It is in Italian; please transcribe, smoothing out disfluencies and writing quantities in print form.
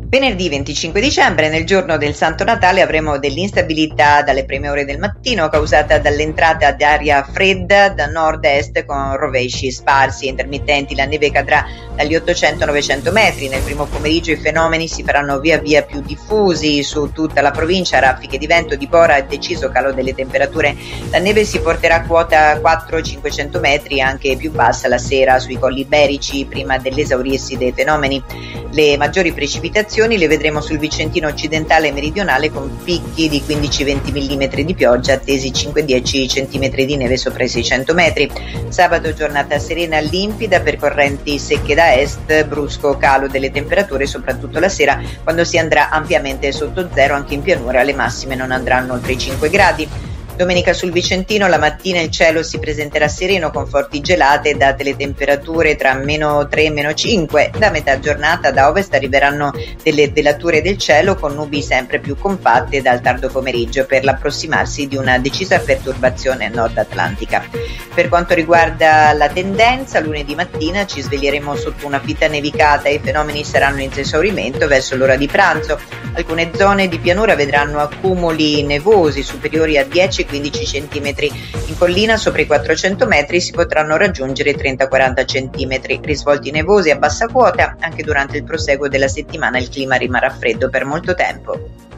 Venerdì 25 dicembre, nel giorno del Santo Natale, avremo dell'instabilità dalle prime ore del mattino causata dall'entrata d'aria fredda da nord-est con rovesci sparsi e intermittenti. La neve cadrà dagli 800-900 metri. Nel primo pomeriggio i fenomeni si faranno via via più diffusi su tutta la provincia, raffiche di vento di bora e deciso calo delle temperature. La neve si porterà a quota 400-500 metri, anche più bassa la sera sui colli iberici prima dell'esaurirsi dei fenomeni. Le maggiori precipitazioni le vedremo sul Vicentino occidentale e meridionale con picchi di 15-20 mm di pioggia, attesi 5-10 cm di neve sopra i 600 metri. Sabato giornata serena e limpida per correnti secche da est, brusco calo delle temperature soprattutto la sera, quando si andrà ampiamente sotto zero anche in pianura. Le massime non andranno oltre i 5 gradi. Domenica sul Vicentino la mattina il cielo si presenterà sereno con forti gelate date le temperature tra -3 e -5. Da metà giornata da ovest arriveranno delle velature del cielo con nubi sempre più compatte dal tardo pomeriggio per l'approssimarsi di una decisa perturbazione nord atlantica. Per quanto riguarda la tendenza, lunedì mattina ci sveglieremo sotto una fitta nevicata e i fenomeni saranno in esaurimento verso l'ora di pranzo. Alcune zone di pianura vedranno accumuli nevosi superiori a 10-15 cm. In collina sopra i 400 metri si potranno raggiungere 30-40 cm. Risvolti nevosi a bassa quota. Anche durante il proseguo della settimana il clima rimarrà freddo per molto tempo.